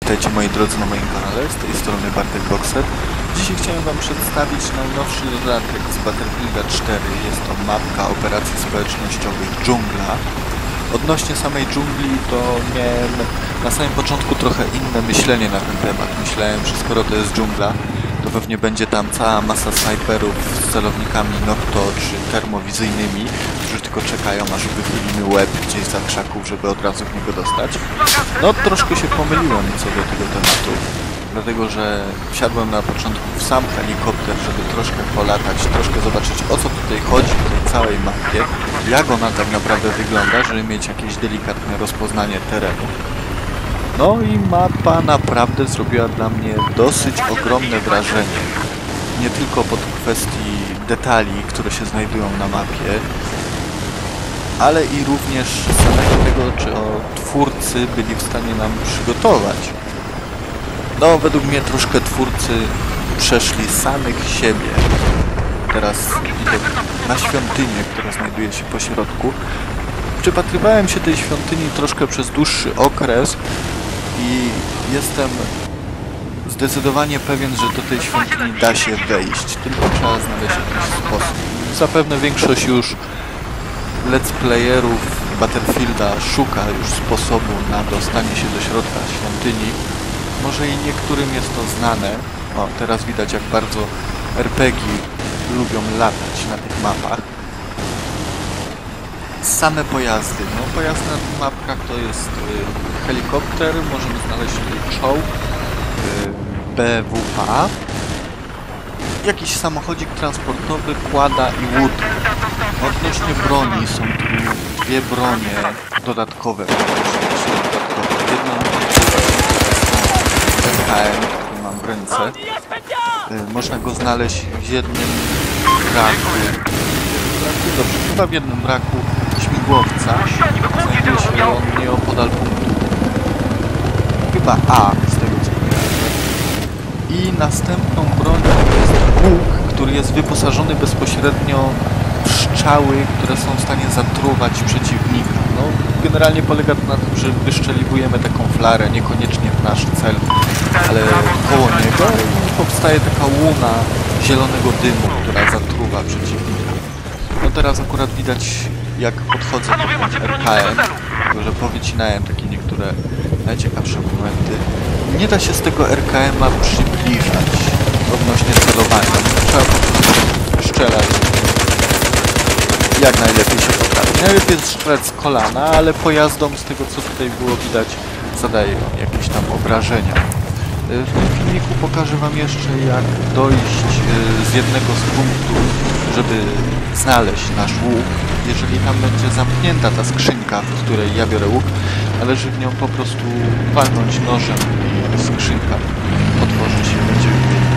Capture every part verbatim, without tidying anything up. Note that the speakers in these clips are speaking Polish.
Witajcie moi drodzy na moim kanale, z tej strony Bartek Boxer. Dzisiaj chciałem wam przedstawić najnowszy dodatek z Battlefielda cztery. Jest to mapka operacji społecznościowych Dżungla. Odnośnie samej dżungli to miałem na samym początku trochę inne myślenie na ten temat. Myślałem, że skoro to jest dżungla, to pewnie będzie tam cała masa snajperów z celownikami Nocto czy termowizyjnymi, którzy tylko czekają, aż wychylimy łeb gdzieś za krzaków, żeby od razu w niego dostać. No troszkę się pomyliłem co do tego tematu, dlatego że wsiadłem na początku w sam helikopter, żeby troszkę polatać, troszkę zobaczyć, o co tutaj chodzi w tej całej mapie, jak ona tak naprawdę wygląda, żeby mieć jakieś delikatne rozpoznanie terenu. No i mapa naprawdę zrobiła dla mnie dosyć ogromne wrażenie. Nie tylko pod kwestii detali, które się znajdują na mapie, ale i również samego tego, czy o, twórcy byli w stanie nam przygotować. No, według mnie troszkę twórcy przeszli samych siebie. Teraz widok na świątynię, która znajduje się po środku. Przypatrywałem się tej świątyni troszkę przez dłuższy okres i jestem zdecydowanie pewien, że do tej świątyni da się wejść, tylko trzeba znaleźć jakiś sposób. Zapewne większość już let's playerów Battlefielda szuka już sposobu na dostanie się do środka świątyni. Może i niektórym jest to znane. O, teraz widać, jak bardzo er pe gie lubią latać na tych mapach. Same pojazdy. No, pojazdy na tych mapkach to jest y, helikopter, możemy znaleźć tutaj czołg, y, be wu pa, jakiś samochodzik transportowy, kłada i łódki. Odnośnie broni są tu dwie bronie dodatkowe. dodatkowe. Jedną er ka em, który mam w ręce. Y, można go znaleźć w jednym braku. Dobrze, chyba w jednym braku śmigłowca. Znajduje się on nieopodal punktu. Chyba A, z tego co kojarzę. I następną bronią jest łuk, który jest wyposażony bezpośrednio w strzały, które są w stanie zatruwać przeciwnika. No, generalnie polega to na tym, że wyszczeliwujemy taką flarę, niekoniecznie w nasz cel, ale koło niego i powstaje taka łuna zielonego dymu, która zatruwa przeciwnika. No teraz akurat widać, jak podchodzę do er ka em, tylko że powycinałem takie niektóre najciekawsze momenty. Nie da się z tego er ka ema przybliżać odnośnie celowania. Trzeba po prostu strzelać jak najlepiej się potrafi. Najlepiej jest strzelać z kolana, ale pojazdom, z tego co tutaj było widać, zadaje jakieś tam obrażenia. W tym filmiku pokażę wam jeszcze, jak dojść z jednego z punktów, żeby znaleźć nasz łuk. Jeżeli tam będzie zamknięta ta skrzynka, w której ja biorę łuk, należy w nią po prostu walnąć nożem i skrzynka otworzy się, będzie wymienić.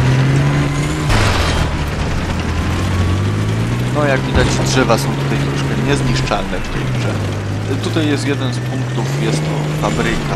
No jak widać, drzewa są tutaj troszkę niezniszczalne w tej grze. Tutaj jest jeden z punktów, jest to fabryka.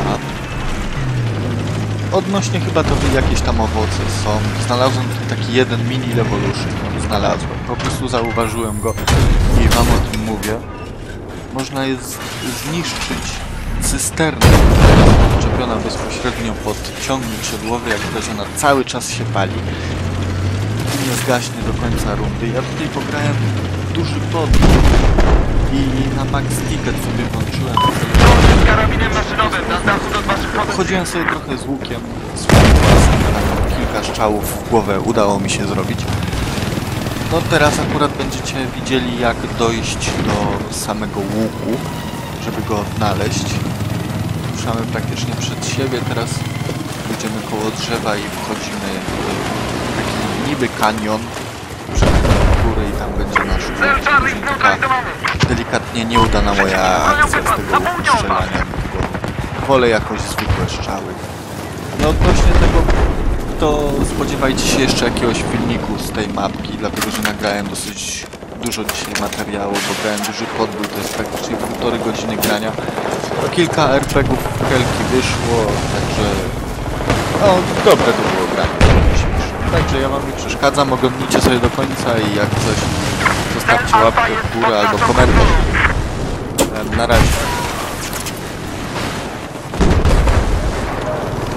Odnośnie chyba to jakieś tam owoce są. Znalazłem tutaj taki jeden mini revolution. Znalazłem. Po prostu zauważyłem go i wam o tym mówię. Można jest zniszczyć cysternę, która jest podczepiona bezpośrednio pod ciągnik siodłowy. Jak widać, ona cały czas się pali i nie zgaśnie do końca rundy. Ja tutaj pograłem duży podróż i na max ticket sobie włączyłem z karabinem maszynowym na dachu do waszych pozycji. Chodziłem sobie trochę z łukiem, z własnym, kilka strzałów w głowę udało mi się zrobić. No teraz akurat będziecie widzieli, jak dojść do samego łuku, żeby go odnaleźć. Ruszamy praktycznie przed siebie, teraz pójdziemy koło drzewa i wchodzimy w taki niby kanion. Przechodzimy w górę i tam będzie nasz łuk. Taka delikatnie nieudana moja akcja z tego łuku strzelania. Wolę jakoś zwykłe strzały. No odnośnie tego, to spodziewajcie się jeszcze jakiegoś filmiku z tej mapki, dlatego że nagrałem dosyć dużo dzisiaj materiału, bo grałem duży podbój, to jest praktycznie półtorej godziny grania. No, kilka er pe gie ów w helki wyszło, także no dobre to było granie. Także ja wam nie przeszkadzam, oglądnijcie sobie do końca i jak coś, zostawcie łapkę w górę albo komentarz. Na razie.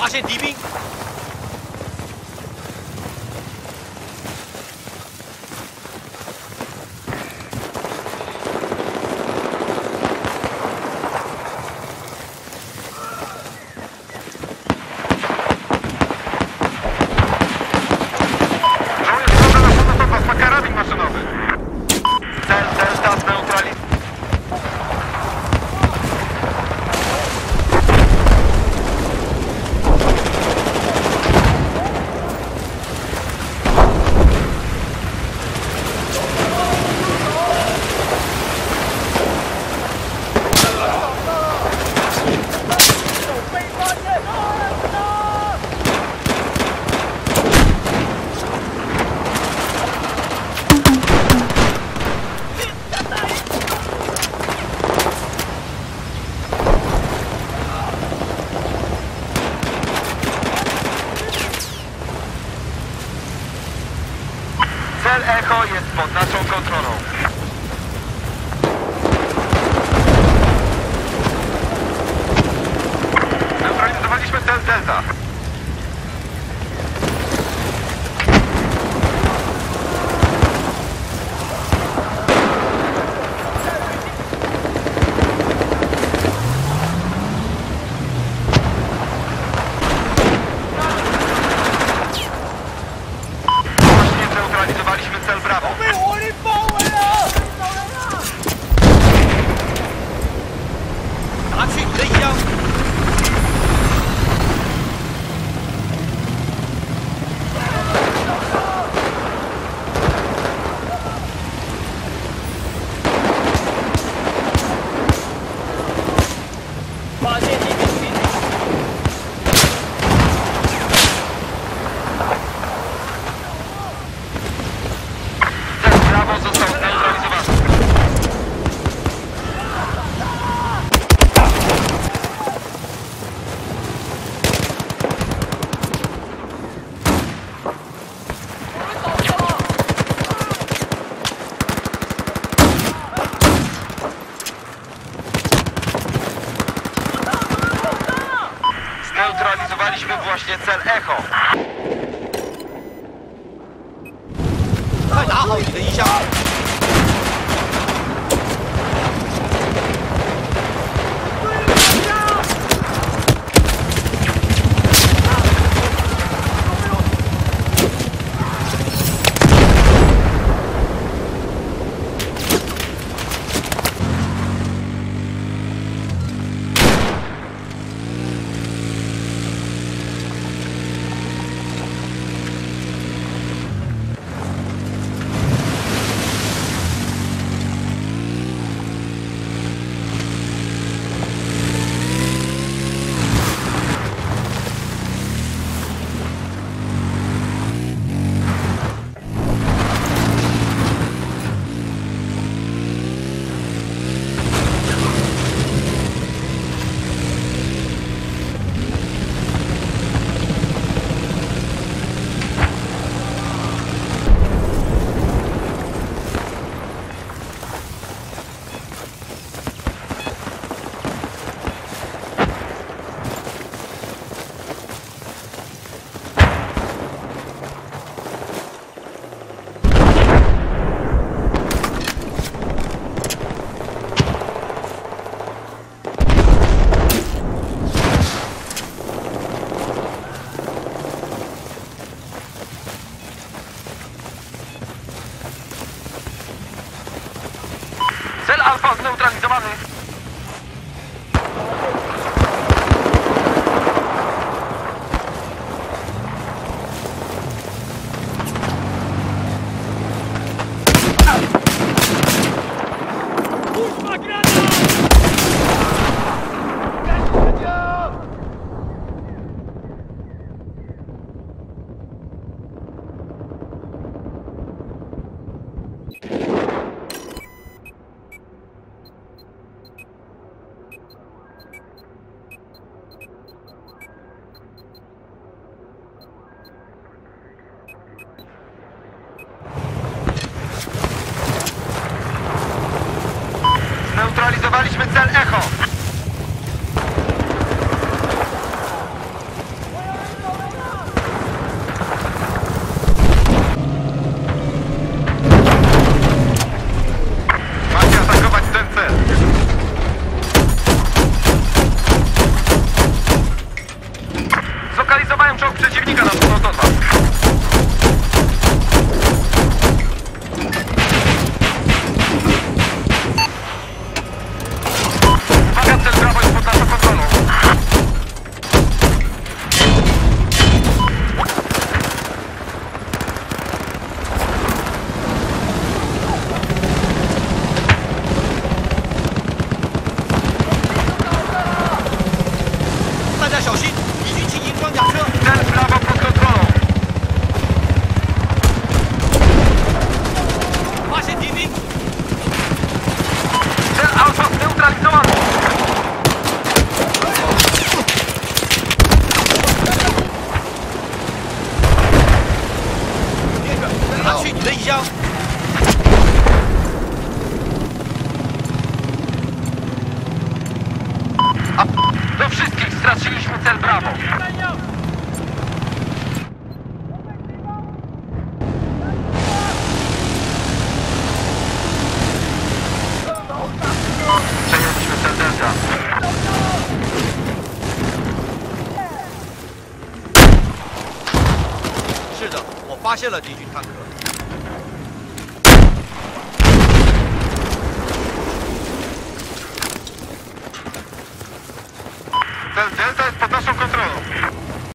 发现敌兵。 Cel Echo jest pod naszą kontrolą. Neutralizowaliśmy cel Delta. Neutralizowaliśmy cel Bravo. Cel Bravo został zneutralizowany. Zneutralizowaliśmy właśnie cel Echo. 快打好你的衣箱！ Cel Alfa zneutralizowany. Mają czołg przeciwnika na północ od was. Uwaga, cel brawo jest pod naszą kontrolą. Cel brawo pod kontrolą. Cel alfa zneutralizowany. A do wszystkich straciliśmy cel brawo. Przejęliśmy cel Delta. Cel Delta